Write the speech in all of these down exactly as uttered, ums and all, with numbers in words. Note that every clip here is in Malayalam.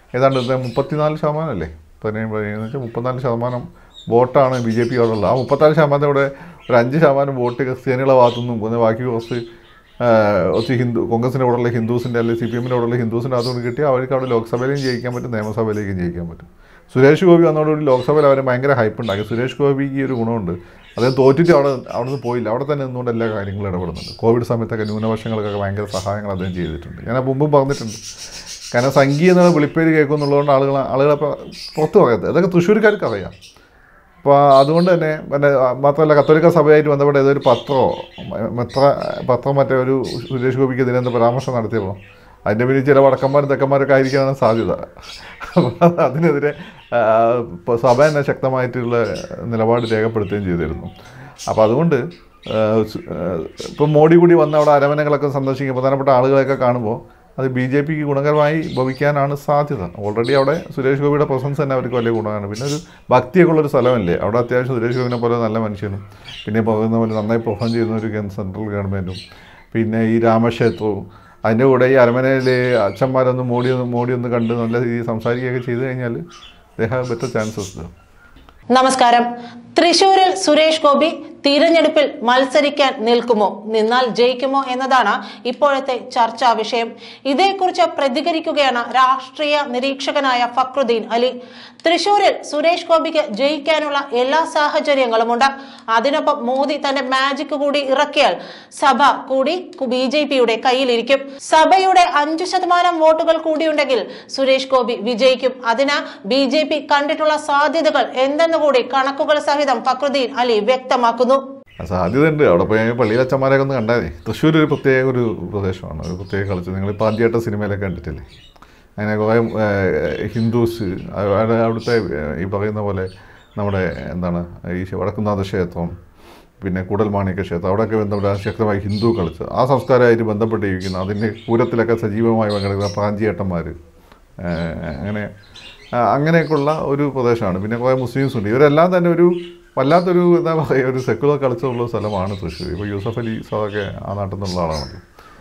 ഏതാണ്ട് മുപ്പത്തിനാല് ശതമാനം അല്ലേ പതിനേഴ് പതിനേഴ് വെച്ചാൽ മുപ്പത്തിനാല് ശതമാനം വോട്ടാണ് ബി ജെ പിയോടുള്ളത്. ആ മുപ്പത്തിനാല് ശതമാനത്തോടെ ഒരു അഞ്ച് ശതമാനം വോട്ട് ക്രിസ്ത്യാനികളുടെ ഭാഗത്തുനിന്നും പിന്നെ ബാക്കി കുറച്ച് കുറച്ച് ഹിന്ദു കോൺഗ്രസിൻ്റെ കൂടെയുള്ള ഹിന്ദുസിൻ്റെ അല്ലെങ്കിൽ സി പി എമ്മിൻ്റെ കൂടെയുള്ള ഹിന്ദുസിൻ്റെ അകത്തുകൊണ്ട് കിട്ടി അവർക്ക് അവിടെ ലോക്സഭയിലും ജയിക്കാൻ പറ്റും, നിയമസഭയിലേക്കും ജയിക്കാൻ പറ്റും. സുരേഷ് ഗോപി വന്നതോടുകൂടി ലോക്സഭയിൽ അവർ ഭയങ്കര ഹൈപ്പ് ഉണ്ടാക്കി. സുരേഷ് ഗോപിക്ക് ഈ ഒരു ഗുണമുണ്ട്, അദ്ദേഹം തോറ്റിട്ട് അവിടെ അവിടെ നിന്ന് പോയില്ല, അവിടെ തന്നെ നിന്നുകൊണ്ട് എല്ലാ കാര്യങ്ങളും ഇടപെടുന്നുണ്ട്. കോവിഡ് സമയത്തൊക്കെ ന്യൂനപക്ഷങ്ങൾക്കൊക്കെ ഭയങ്കര സഹായങ്ങൾ അദ്ദേഹം ചെയ്തിട്ടുണ്ട്. ഞാൻ മുമ്പും പറഞ്ഞിട്ടുണ്ട്. കാരണം സംഘീയ എന്നുള്ള വിളിപ്പേര് കേൾക്കുന്നുള്ളതുകൊണ്ട് ആളുകൾ ആളുകളപ്പോൾ പുറത്ത് പറയാത്തത് അതൊക്കെ തൃശ്ശൂർക്കാർക്ക് അറിയാം. അപ്പോൾ അതുകൊണ്ട് തന്നെ പിന്നെ മാത്രമല്ല കത്തോലിക്ക സഭയായിട്ട് ബന്ധപ്പെട്ട ഏതൊരു പത്രമോ മെത്ര പത്രം മറ്റേ ഒരു സുരേഷ് ഗോപിക്ക് ഇതിനെന്ത് പരാമർശം നടത്തിയപ്പോൾ അതിൻ്റെ പിന്നിൽ ചില വടക്കന്മാരും തെക്കന്മാരൊക്കെ ആയിരിക്കാനാണ് സാധ്യത. അപ്പോൾ അതിനെതിരെ സഭ തന്നെ ശക്തമായിട്ടുള്ള നിലപാട് രേഖപ്പെടുത്തുകയും ചെയ്തിരുന്നു. അപ്പോൾ അതുകൊണ്ട് ഇപ്പം മോഡി കൂടി വന്ന് അവിടെ അരമനകളൊക്കെ സന്ദർശിക്കും പ്രധാനപ്പെട്ട ആളുകളെയൊക്കെ കാണുമ്പോൾ അത് ബി ജെ പിക്ക് ഗുണകരമായി ഭവിക്കാനാണ് സാധ്യത. ഓൾറെഡി അവിടെ സുരേഷ് ഗോപിയുടെ പ്രസൻസ് തന്നെ അവർക്ക് വലിയ ഗുണമാണ്. പിന്നെ ഒരു ഭക്തിയൊക്കെ ഉള്ളൊരു സ്ഥലമല്ലേ അവിടെ, അത്യാവശ്യം സുരേഷ് ഗോപിനെ പോലെ നല്ല മനുഷ്യനും പിന്നെ പറയുന്ന പോലെ നന്നായി പെർഫോം ചെയ്യുന്ന ഒരു സെൻട്രൽ ഗവൺമെൻറ്റും പിന്നെ ഈ രാമക്ഷേത്രവും അതിൻ്റെ കൂടെ ഈ അരമനയിൽ അച്ഛന്മാരൊന്ന് മോഡി ഒന്ന് മോഡി ഒന്ന് കണ്ട് നല്ല രീതിയിൽ സംസാരിക്കുകയൊക്കെ ചെയ്തു കഴിഞ്ഞാൽ ദേ ഹാവ് ബെറ്റർ ചാൻസസ്. നമസ്കാരം. തൃശൂരിൽ സുരേഷ് ഗോപി തിരഞ്ഞെടുപ്പിൽ മത്സരിക്കാൻ നിൽക്കുമോ, നിന്നാൽ ജയിക്കുമോ എന്നതാണ് ഇപ്പോഴത്തെ ചർച്ചാ വിഷയം. ഇതേക്കുറിച്ച് പ്രതികരിക്കുകയാണ് രാഷ്ട്രീയ നിരീക്ഷകനായ ഫക്രുദ്ദീൻ അലി. തൃശൂരിൽ സുരേഷ് ഗോപിക്ക് ജയിക്കാനുള്ള എല്ലാ സാഹചര്യങ്ങളുമുണ്ട്. അതിനൊപ്പം മോദി തന്റെ മാജിക് കൂടി ഇറക്കിയാൽ സഭ കൂടി ബി ജെ പിയുടെ കയ്യിലിരിക്കും. സഭയുടെ അഞ്ചു ശതമാനം വോട്ടുകൾ കൂടിയുണ്ടെങ്കിൽ സുരേഷ് ഗോപി വിജയിക്കും. അതിന് ബി ജെ പി കണ്ടിട്ടുള്ള സാധ്യതകൾ എന്തെന്നുകൂടി കണക്കുകൾ സഹിതം ഫക്രുദ്ദീൻ അലി വ്യക്തമാക്കുന്നു. സാധ്യതയുണ്ട്. അവിടെ പോയി പള്ളിയിൽ അച്ഛന്മാരൊക്കെ ഒന്ന് കണ്ടാൽ മതി. തൃശ്ശൂർ ഒരു പ്രത്യേക ഒരു പ്രദേശമാണ്, ഒരു പ്രത്യേക കളിച്ച് നിങ്ങൾ പാഞ്ചേട്ട സിനിമയിലൊക്കെ കണ്ടിട്ടില്ലേ, അങ്ങനെ കുറേ ഹിന്ദുസ് അവിടുത്തെ ഈ പറയുന്ന പോലെ നമ്മുടെ എന്താണ് ഈ വടക്കുംനാഥ ക്ഷേത്രം പിന്നെ കൂടൽമാണിക്യ ക്ഷേത്രം അവിടെയൊക്കെ ബന്ധപ്പെട്ട ശക്തമായി ഹിന്ദു കളിച്ച് ആ സംസ്കാരമായിട്ട് ബന്ധപ്പെട്ടിരിക്കുന്ന അതിൻ്റെ പൂരത്തിലൊക്കെ സജീവമായി പങ്കെടുക്കുന്ന പ്രാഞ്ചിയേട്ടന്മാർ അങ്ങനെ അങ്ങനെയൊക്കെയുള്ള ഒരു പ്രദേശമാണ്. പിന്നെ കുറേ മുസ്ലിംസ് ഉണ്ട്. ഇവരെല്ലാം തന്നെ ഒരു വല്ലാത്തൊരു എന്താ പറയുക ഒരു സെക്കുലർ കൾച്ചറുള്ള സ്ഥലമാണ് തൃശ്ശൂർ. ഇപ്പോൾ യൂസഫ് അലി സാറൊക്കെ ആ നാട്ടിൽ നിന്നുള്ള ആളാണല്ലോ.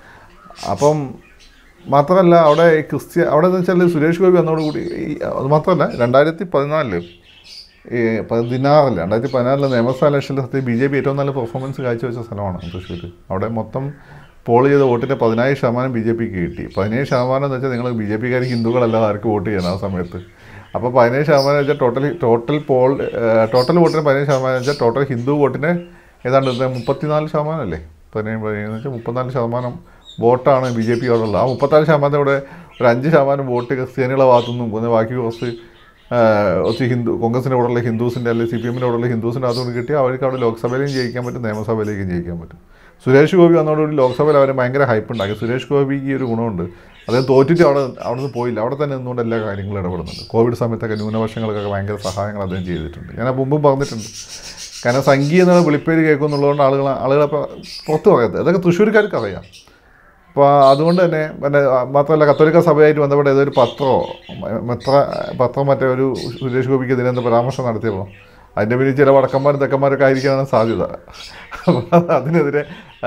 അപ്പം മാത്രമല്ല അവിടെ ക്രിസ്ത്യ അവിടെ എന്ന് വെച്ചാൽ സുരേഷ് ഗോപി വന്നതോടുകൂടി അത് മാത്രമല്ല രണ്ടായിരത്തി പതിനാലില് ഈ പതിനാറിൽ രണ്ടായിരത്തി പതിനാറില് നിയമസഭാ ഇലക്ഷനിൽ സത്യം ബി ജെ പി ഏറ്റവും നല്ല പെർഫോമൻസ് കാഴ്ചവെച്ച സ്ഥലമാണ് തൃശ്ശൂർ. അവിടെ മൊത്തം പോൾ ചെയ്ത വോട്ടിൻ്റെ പതിനേഴ് ശതമാനം ബി ജെ പിക്ക് കിട്ടി. പതിനേഴ് ശതമാനം എന്ന് വെച്ചാൽ നിങ്ങൾ ബി ജെ പിക്കാർ ഹിന്ദുക്കളല്ലാതെ ആർക്ക് വോട്ട് ചെയ്യണം ആ സമയത്ത്. അപ്പോൾ പതിനേഴ് ശതമാനം വെച്ചാൽ ടോട്ടൽ ടോട്ടൽ പോൾ ടോട്ടൽ വോട്ടിന് പതിനേഴ് ശതമാനം വെച്ചാൽ ടോട്ടൽ ഹിന്ദു വോട്ടിന് ഏതാണ്ട് മുപ്പത്തിനാല് ശതമാനം അല്ലേ പതിനേഴ് പതിനേഴ് വെച്ചാൽ മുപ്പത്തിനാല് ശതമാനം വോട്ടാണ് ബി ജെ പിയോടുള്ളത്. ആ മുപ്പത്തിനാല് ശതമാനത്തോടെ ഒരു അഞ്ച് ശതമാനം വോട്ട് ക്രിസ്ത്യാനികളുടെ ഭാഗത്തുനിന്നും പിന്നെ ബാക്കി കുറച്ച് കുറച്ച് ഹിന്ദു കോൺഗ്രസിൻ്റെ കൂടെയുള്ള ഹിന്ദുസിൻ്റെ അല്ലെങ്കിൽ സി പി എമ്മിൻ്റെ കൂടെയുള്ള ഹിന്ദുസിൻ്റെ അകത്തുകൊണ്ട് കിട്ടി അവർക്ക് അവിടെ ലോക്സഭയിലും ജയിക്കാൻ പറ്റും, നിയമസഭയിലേക്കും ജയിക്കാൻ പറ്റും. സുരേഷ് ഗോപി വന്നതോടുകൂടി ലോക്സഭയിൽ അവർ ഭയങ്കര ഹൈപ്പ് ഉണ്ടാക്കി. സുരേഷ് ഗോപിക്ക് ഈ ഒരു ഗുണമുണ്ട്, അദ്ദേഹം തോറ്റിട്ട് അവിടെ അവിടെ നിന്ന് പോയില്ല, അവിടെ തന്നെ നിന്നുകൊണ്ട് എല്ലാ കാര്യങ്ങളും ഇടപെടുന്നുണ്ട്. കോവിഡ് സമയത്തൊക്കെ ന്യൂനപക്ഷങ്ങൾക്കൊക്കെ ഭയങ്കര സഹായങ്ങൾ അദ്ദേഹം ചെയ്തിട്ടുണ്ട്. ഞാൻ മുമ്പും പറഞ്ഞിട്ടുണ്ട്. കാരണം സംഘീയ എന്നുള്ള വിളിപ്പേര് കേൾക്കുന്നുള്ളതുകൊണ്ട് ആളുകൾ ആളുകളപ്പോൾ പുറത്ത് പറയാത്തത് അതൊക്കെ തൃശ്ശൂർക്കാർക്ക് അറിയാം. അപ്പോൾ അതുകൊണ്ട് തന്നെ പിന്നെ മാത്രമല്ല കത്തോലിക്ക സഭയായിട്ട് ബന്ധപ്പെട്ട ഏതൊരു പത്രമോ മെത്ര പത്രം മറ്റേ ഒരു സുരേഷ് ഗോപിക്ക് ഇതിനെന്ത് പരാമർശം നടത്തിയപ്പോൾ അതിൻ്റെ പിന്നിൽ ചില വടക്കന്മാരും തെക്കന്മാരൊക്കെ ആയിരിക്കാനാണ് സാധ്യത. അപ്പോൾ അതിനെതിരെ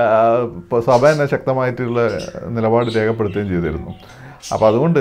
സഭ തന്നെ ശക്തമായിട്ടുള്ള നിലപാട് രേഖപ്പെടുത്തുകയും ചെയ്തിരുന്നു. അപ്പോൾ അതുകൊണ്ട്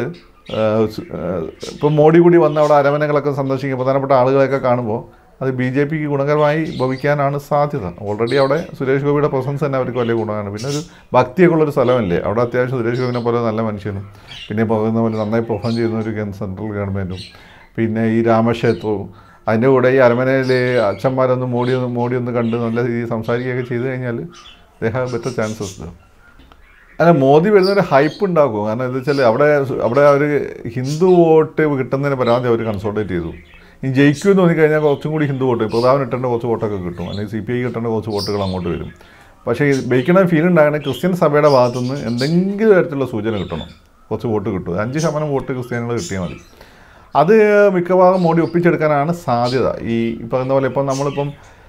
ഇപ്പം മോഡി കൂടി വന്ന് അവിടെ അരമനകളൊക്കെ സന്ദർശിക്കും പ്രധാനപ്പെട്ട ആളുകളെയൊക്കെ കാണുമ്പോൾ അത് ബി ജെ പിക്ക് ഗുണകരമായി ഭവിക്കാനാണ് സാധ്യത. ഓൾറെഡി അവിടെ സുരേഷ് ഗോപിയുടെ പ്രസൻസ് തന്നെ അവർക്ക് വലിയ ഗുണമാണ്. പിന്നെ ഒരു ഭക്തിയൊക്കെ ഉള്ളൊരു സ്ഥലമല്ലേ അവിടെ, അത്യാവശ്യം സുരേഷ് ഗോപിനെ പോലെ നല്ല മനുഷ്യനും പിന്നെ പറയുന്ന പോലെ നന്നായി പെർഫോം ചെയ്യുന്ന ഒരു സെൻട്രൽ ഗവൺമെൻറ്റും പിന്നെ ഈ രാമക്ഷേത്രവും അതിൻ്റെ കൂടെ ഈ അരമനയിൽ അച്ഛന്മാരൊന്ന് മോഡി ഒന്ന് മോഡി ഒന്ന് കണ്ട് നല്ല രീതിയിൽ സംസാരിക്കുകയൊക്കെ ചെയ്തു കഴിഞ്ഞാൽ ദേ ഹാവ് ബെറ്റർ ചാൻസസ്. അല്ല മോദി വരുന്നൊരു ഹൈപ്പ് ഉണ്ടാക്കും. കാരണം എന്താ വെച്ചാൽ അവിടെ അവിടെ അവർ ഹിന്ദു വോട്ട് കിട്ടുന്നതിന് പരാതി അവർ കൺസോൾട്ടേറ്റ് ചെയ്തു. ഇനി ജയിക്കുമെന്ന് തോന്നിക്കഴിഞ്ഞാൽ കുറച്ചും കൂടി ഹിന്ദു വോട്ട് പ്രധാനം ഇട്ടേണ്ട കുറച്ച് വോട്ടൊക്കെ കിട്ടും, അല്ലെങ്കിൽ സി പി ഐ കിട്ടേണ്ട കുറച്ച് വോട്ടുകൾ അങ്ങോട്ട് വരും. പക്ഷേ ഈ ബേക്കണ ഫീൽ ഉണ്ടാകണമെങ്കിൽ ക്രിസ്ത്യൻ സഭയുടെ ഭാഗത്തുനിന്ന് എന്തെങ്കിലും തരത്തിലുള്ള സൂചന കിട്ടണം, കുറച്ച് വോട്ട് കിട്ടും. അഞ്ച് ശതമാനം വോട്ട് ക്രിസ്ത്യാനികൾ കിട്ടിയാൽ മതി. അത് മിക്കവാറും മോഡി ഒപ്പിച്ചെടുക്കാനാണ് സാധ്യത. ഈ പറയുന്ന പോലെ ഇപ്പം നമ്മളിപ്പം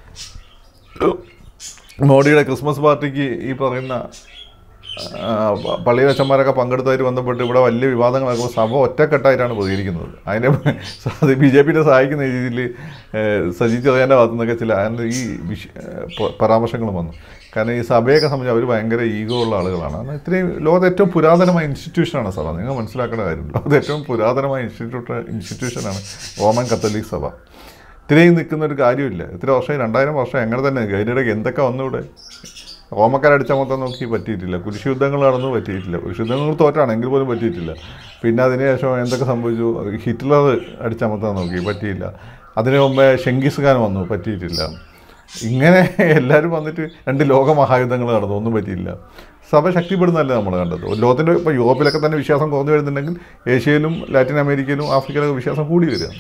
മോഡിയുടെ ക്രിസ്മസ് പാർട്ടിക്ക് ഈ പറയുന്ന പള്ളിയിലെ അച്ഛന്മാരൊക്കെ പങ്കെടുത്തതായിട്ട് ബന്ധപ്പെട്ട് ഇവിടെ വലിയ വിവാദങ്ങളൊക്കെ സഭ ഒറ്റക്കെട്ടായിട്ടാണ് പ്രതികരിക്കുന്നത്. അതിനെ അത് ബി ജെ പിനെ സഹായിക്കുന്ന രീതിയിൽ സജി ചെറിയാൻ്റെ ഭാഗത്തു നിന്നൊക്കെ ചില അതിൻ്റെ ഈ വിഷ പരാമർശങ്ങളും വന്നു. കാരണം ഈ സഭയൊക്കെ സംബന്ധിച്ച് അവർ ഭയങ്കര ഈഗോ ഉള്ള ആളുകളാണ്. കാരണം ഇത്രയും ലോകത്തെ ഏറ്റവും പുരാതനമായ ഇൻസ്റ്റിറ്റ്യൂഷനാണ് സഭ. നിങ്ങൾ മനസ്സിലാക്കേണ്ട കാര്യം, ലോകത്തെ ഏറ്റവും പുരാതനമായ ഇൻസ്റ്റിറ്റ്യൂട്ട് ഇൻസ്റ്റിറ്റ്യൂഷനാണ് റോമൻ കത്തോലിക് സഭ. ഇത്രയും നിൽക്കുന്ന ഒരു കാര്യമില്ല. ഇത്ര വർഷം, രണ്ടായിരം വർഷം എങ്ങനെ തന്നെ അതിനിടയ്ക്ക് എന്തൊക്കെ വന്നൂടെ? റോമക്കാരടിച്ചമർത്താൻ നോക്കി പറ്റിയിട്ടില്ല, കുരിശുയുദ്ധങ്ങൾ നടന്നു പറ്റിയിട്ടില്ല, കുരിശുദ്ധങ്ങൾ തോറ്റാണെങ്കിൽ പോലും പറ്റിയിട്ടില്ല. പിന്നെ അതിനുശേഷം എന്തൊക്കെ സംഭവിച്ചു? ഹിറ്റ്ലർ അടിച്ചമർത്താൻ നോക്കി, പറ്റിയില്ല. അതിനു മുമ്പേ ഷെങ്കിസ് ഖാൻ വന്നു, പറ്റിയിട്ടില്ല. ഇങ്ങനെ എല്ലാവരും വന്നിട്ട് രണ്ട് ലോകമഹായുദ്ധങ്ങൾ നടന്നു, ഒന്നും പറ്റിയില്ല. സഭ ശക്തിപ്പെടുന്നതല്ലേ നമ്മൾ കണ്ടത്. ലോകത്തിൻ്റെ ഇപ്പോൾ യൂറോപ്പിലൊക്കെ തന്നെ വിശ്വാസം കുറഞ്ഞു വരുന്നുണ്ടെങ്കിൽ ഏഷ്യയിലും ലാറ്റിൻ അമേരിക്കയിലും ആഫ്രിക്കയിലൊക്കെ വിശ്വാസം കൂടി വരികയാണ്.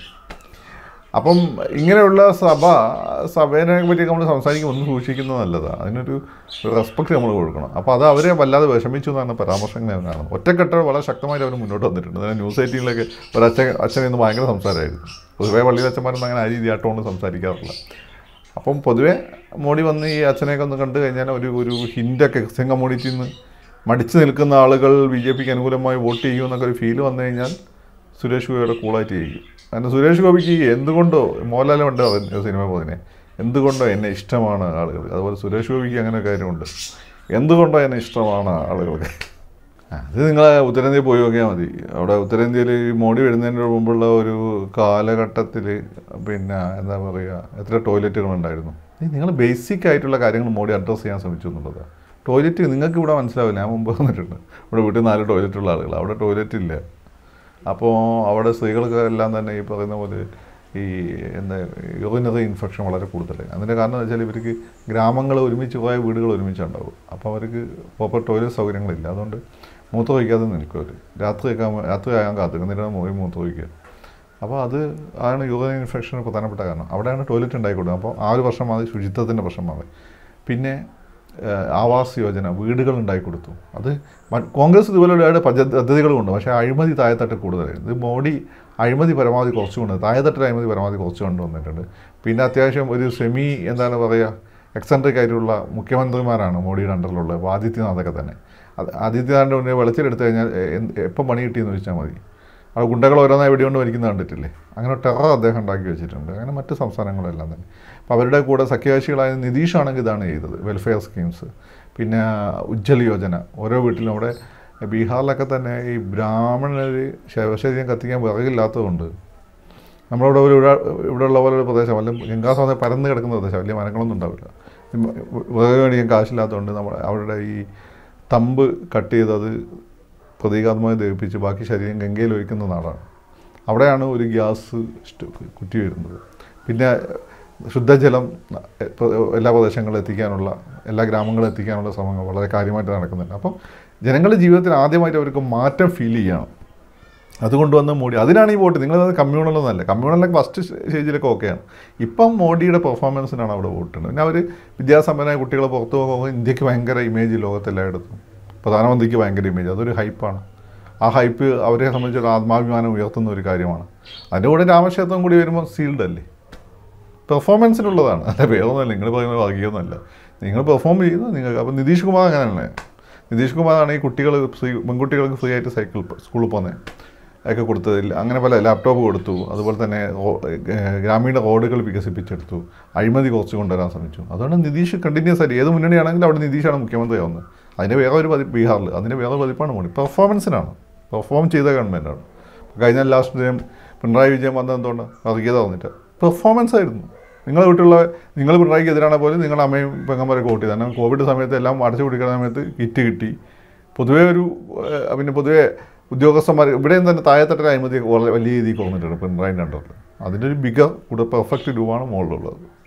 അപ്പം ഇങ്ങനെയുള്ള സഭ സഭേനെ പറ്റി നമ്മൾ സംസാരിക്കുമ്പോൾ ഒന്ന് സൂക്ഷിക്കുന്നത് നല്ലതാണ്. അതിനൊരു റെസ്പെക്റ്റ് നമ്മൾ കൊടുക്കണം. അപ്പോൾ അത് അവരെ വല്ലാതെ വിഷമിച്ചു എന്നാണ് പരാമർശങ്ങൾ ഞാൻ കാണുന്നത്. ഒറ്റക്കെട്ട് വളരെ ശക്തമായിട്ട് അവർ മുന്നോട്ട് വന്നിട്ടുണ്ട്. അതായത് ന്യൂസ് എയ്റ്റീനിലൊക്കെ ഒരു അച്ഛൻ അച്ഛൻ ഇന്ന് ഭയങ്കര സംസാരമായിരുന്നു. പൊതുവേ പള്ളിയിൽ അച്ഛന്മാരൊന്നും അങ്ങനെ ആ രീതിയായിട്ടൊന്നും സംസാരിക്കാറില്ല. അപ്പം പൊതുവേ മോഡി വന്ന് ഈ അച്ഛനെയൊക്കെ ഒന്ന് കണ്ടു കഴിഞ്ഞാൽ ഒരു ഒരു ഹിൻഡൊക്കെ ക്രിസ്ത്യൻ കമ്മ്യൂണിറ്റിയിൽ നിന്ന് മടിച്ചു നിൽക്കുന്ന ആളുകൾ ബി ജെ പിക്ക് അനുകൂലമായി വോട്ട് ചെയ്യുമെന്നൊക്കെ ഒരു ഫീല് വന്നു കഴിഞ്ഞാൽ സുരേഷ് ഗോപിയുടെ കൂളായിട്ട് ചെയ്യും. കാരണം സുരേഷ് ഗോപിക്ക് എന്തുകൊണ്ടോ, മോഹൻലാലും ഉണ്ടോ സിനിമ പോതിനെ, എന്തുകൊണ്ടോ എന്നെ ഇഷ്ടമാണ് ആളുകൾ. അതുപോലെ സുരേഷ് ഗോപിക്ക് അങ്ങനെ കാര്യമുണ്ട്, എന്തുകൊണ്ടോ എന്നെ ഇഷ്ടമാണ് ആളുകൾക്ക്. അത് നിങ്ങൾ ഉത്തരേന്ത്യയിൽ പോയി നോക്കിയാൽ മതി. അവിടെ ഉത്തരേന്ത്യയിൽ ഈ മോഡി വരുന്നതിന് മുമ്പുള്ള ഒരു കാലഘട്ടത്തിൽ പിന്നെ എന്താ പറയുക, എത്ര ടോയ്ലറ്റുകളുണ്ടായിരുന്നു. നിങ്ങൾ ബേസിക് ആയിട്ടുള്ള കാര്യങ്ങൾ മോഡി അഡ്രസ്സ് ചെയ്യാൻ ശ്രമിച്ചു എന്നുള്ളതാണ്. ടോയ്ലറ്റ് നിങ്ങൾക്ക് ഇവിടെ മനസ്സിലാവില്ല. ഞാൻ മുമ്പ് വന്നിട്ടുണ്ട്, ഇവിടെ വീട്ടിൽ നാല് ടോയ്ലറ്റുള്ള ആളുകൾ, അവിടെ ടോയ്ലറ്റ് ഇല്ല. അപ്പോൾ അവിടെ സ്ത്രീകൾക്ക് എല്ലാം തന്നെ ഈ പറയുന്ന പോലെ ഈ എന്താ യൂറിനറി ഇൻഫെക്ഷൻ വളരെ കൂടുതലായി. അതിൻ്റെ കാരണം എന്ന് വെച്ചാൽ ഇവർക്ക് ഗ്രാമങ്ങൾ ഒരുമിച്ച് പോയ വീടുകൾ ഒരുമിച്ചുണ്ടാവും. അപ്പോൾ അവർക്ക് പ്രോപ്പർ ടോയ്ലറ്റ് സൗകര്യങ്ങളില്ല. അതുകൊണ്ട് മൂത്ര വയ്ക്കാതെ നിൽക്കും അവർ. രാത്രി വെക്കാൻ രാത്രി ആകാൻ കാത്തിരിക്കും, എന്നിട്ട് മോയി മൂത്ര വയ്ക്കുക. അപ്പോൾ അത് ആണ് യൂറിനറി ഇൻഫെക്ഷന് പ്രധാനപ്പെട്ട കാരണം. അവിടെയാണ് ടോയ്ലറ്റ് ഉണ്ടായിക്കൊടുക്കുക. അപ്പോൾ ആ ഒരു പ്രശ്നം മാറി, ശുചിത്വത്തിൻ്റെ പ്രശ്നം മാറി. പിന്നെ ആവാസ് യോജന, വീടുകൾ ഉണ്ടായിക്കൊടുത്തു. അത് കോൺഗ്രസ് ഇതുപോലെ ഒരുപാട് പദ്ധതികളുണ്ട്, പക്ഷേ അഴിമതി താഴെത്തട്ട് കൂടുതലായിരുന്നു. ഇത് മോഡി അഴിമതി പരമാവധി കുറച്ച് കൊണ്ട് താഴെത്തട്ടിൽ അഴിമതി പരമാവധി കുറച്ച് കൊണ്ടുവന്നിട്ടുണ്ട്. പിന്നെ അത്യാവശ്യം ഒരു സെമി എന്താണ് പറയുക എക്സെൻട്രിക് ആയിട്ടുള്ള മുഖ്യമന്ത്രിമാരാണ് മോഡിയുടെ അണ്ടറിലുള്ളത്. അപ്പോൾ ആദിത്യനാഥൊക്കെ തന്നെ. അത് ആദിത്യനാഥിൻ്റെ മുന്നേ വെളച്ചിലെടുത്ത് കഴിഞ്ഞാൽ എപ്പം പണി കിട്ടിയെന്ന് ചോദിച്ചാൽ മതി. അവിടെ ഗുണ്ടകൾ ഓരോന്നായി വെടികൊണ്ട് വലിക്കുന്നത് കണ്ടിട്ടില്ലേ? അങ്ങനെ ടെറർ അദ്ദേഹം ഉണ്ടാക്കി വെച്ചിട്ടുണ്ട്. അങ്ങനെ മറ്റ് സംസ്ഥാനങ്ങളെല്ലാം തന്നെ. അപ്പോൾ അവരുടെ കൂടെ സഖ്യകക്ഷികളായ നിതീഷാണെങ്കിൽ ഇതാണ് ചെയ്തത്, വെൽഫെയർ സ്കീംസ്. പിന്നെ ഉജ്ജ്വൽ യോജന, ഓരോ വീട്ടിലും. അവിടെ ബീഹാറിലൊക്കെ തന്നെ ഈ ബ്രാഹ്മണർ ശവശരീരം കത്തിക്കാൻ വിറകില്ലാത്തതുകൊണ്ട് നമ്മളവിടെ ഒരു ഇവിടെ ഉള്ള പോലെ ഒരു പ്രദേശം, വല്ല ഗംഗാസ്വാമി പരന്ന് കിടക്കുന്ന പ്രദേശം, വലിയ മരങ്ങളൊന്നും ഉണ്ടാവില്ല. വിറക് മേടിക്കാൻ കാശില്ലാത്തതുകൊണ്ട് നമ്മൾ അവരുടെ ഈ തമ്പ് കട്ട് ചെയ്തത് പ്രതീകാത്മകമായി ദഹിപ്പിച്ച് ബാക്കി ശരീരം ഗംഗയിൽ ഒഴിക്കുന്ന നാടാണ്. അവിടെയാണ് ഒരു ഗ്യാസ് കുറ്റി വരുന്നത്. പിന്നെ ശുദ്ധജലം എല്ലാ പ്രദേശങ്ങളിലും എത്തിക്കാനുള്ള, എല്ലാ ഗ്രാമങ്ങളിലും എത്തിക്കാനുള്ള ശ്രമങ്ങൾ വളരെ കാര്യമായിട്ട് നടക്കുന്നുണ്ട്. അപ്പം ജനങ്ങളുടെ ജീവിതത്തിൽ ആദ്യമായിട്ട് അവർക്ക് മാറ്റം ഫീൽ ചെയ്യണം. അതുകൊണ്ടുവന്ന് മോഡി, അതിനാണ് ഈ വോട്ട്. നിങ്ങളത് കമ്മ്യൂണലൊന്നല്ല, കമ്മ്യൂണലൊക്കെ ഫസ്റ്റ് സ്റ്റേജിലൊക്കെ ഓക്കെയാണ്. ഇപ്പം മോഡിയുടെ പെർഫോമൻസിനാണ് അവിടെ വോട്ടുണ്ട്. പിന്നെ അവർ വിദ്യാസമ്പന്നമായ കുട്ടികളെ പുറത്തു പോകുമ്പോൾ ഇന്ത്യക്ക് ഭയങ്കര ഇമേജ് ലോകത്തെല്ലായിടത്തും, പ്രധാനമന്ത്രിക്ക് ഭയങ്കര ഇമേജ്, അതൊരു ഹൈപ്പാണ്. ആ ഹൈപ്പ് അവരെ സംബന്ധിച്ചൊരു ആത്മാഭിമാനം ഉയർത്തുന്ന ഒരു കാര്യമാണ്. അതിൻ്റെ കൂടെ രാമക്ഷേത്രം കൂടി വരുമ്പോൾ സീൽഡ് അല്ലേ, പെർഫോമൻസിനുള്ളതാണ്, അല്ല വേറൊന്നുമല്ല. നിങ്ങൾ പറയുന്നത് ഭാഗ്യമൊന്നുമല്ല, നിങ്ങൾ പെർഫോം ചെയ്യുന്നത് നിങ്ങൾക്ക്. അപ്പോൾ നിതീഷ് കുമാർ അങ്ങനെയല്ലേ, നിതീഷ് കുമാറാണ് ഈ കുട്ടികൾ ഫ്രീ, പെൺകുട്ടികൾക്ക് ഫ്രീ ആയിട്ട് സൈക്കിൾ സ്കൂളിൽ പോകുന്നത് ഒക്കെ കൊടുത്തതിൽ അങ്ങനെ പല ലാപ്ടോപ്പ് കൊടുത്തു. അതുപോലെ തന്നെ ഗ്രാമീണ റോഡുകൾ വികസിപ്പിച്ചെടുത്തു, അഴിമതി കുറച്ച് കൊണ്ടുവരാൻ ശ്രമിച്ചു. അതുകൊണ്ട് നിതീഷ് കണ്ടിന്യൂസ് ആയിട്ട് ഏത് മുന്നണിയാണെങ്കിലും അവിടെ നിതീഷാണ് മുഖ്യമന്ത്രിയാവുന്നത്. അതിൻ്റെ വേറെ ഒരു പതിപ്പ് ബീഹാറിൽ, അതിൻ്റെ വേറെ പതിപ്പാണ് മോഡി. പെർഫോമൻസിനാണ്, പെർഫോം ചെയ്ത ഗവൺമെൻറ്റാണ്. കഴിഞ്ഞ ലാസ്റ്റ് ടൈം പിണറായി വിജയൻ വന്നത് എന്തുകൊണ്ട് വർഗീയത വന്നിട്ട് പെർഫോമൻസ് ആയിരുന്നു. നിങ്ങളെ വീട്ടിലുള്ള നിങ്ങൾ പിണറായിക്ക് എതിരാണ് പോലും നിങ്ങളുടെ അമ്മയും പെങ്ങന്മാരൊക്കെ വോട്ട് ചെയ്തു. കാരണം കോവിഡ് സമയത്ത് എല്ലാം അടച്ചു പിടിക്കുന്ന സമയത്ത് കിറ്റ് കിട്ടി. പൊതുവേ ഒരു പിന്നെ പൊതുവേ ഉദ്യോഗസ്ഥന്മാർ ഇവിടെയും തന്നെ താഴെത്തട്ടിൽ അഴിമതി വളരെ വലിയ രീതിയിൽ കുറഞ്ഞിട്ടുണ്ട് പിണറായിൻ്റെ അണ്ടറിൽ. അതിൻ്റെ ഒരു ബിഗർ കൂടെ പെർഫെക്റ്റ് രൂപമാണ് മുകളിലുള്ളത്.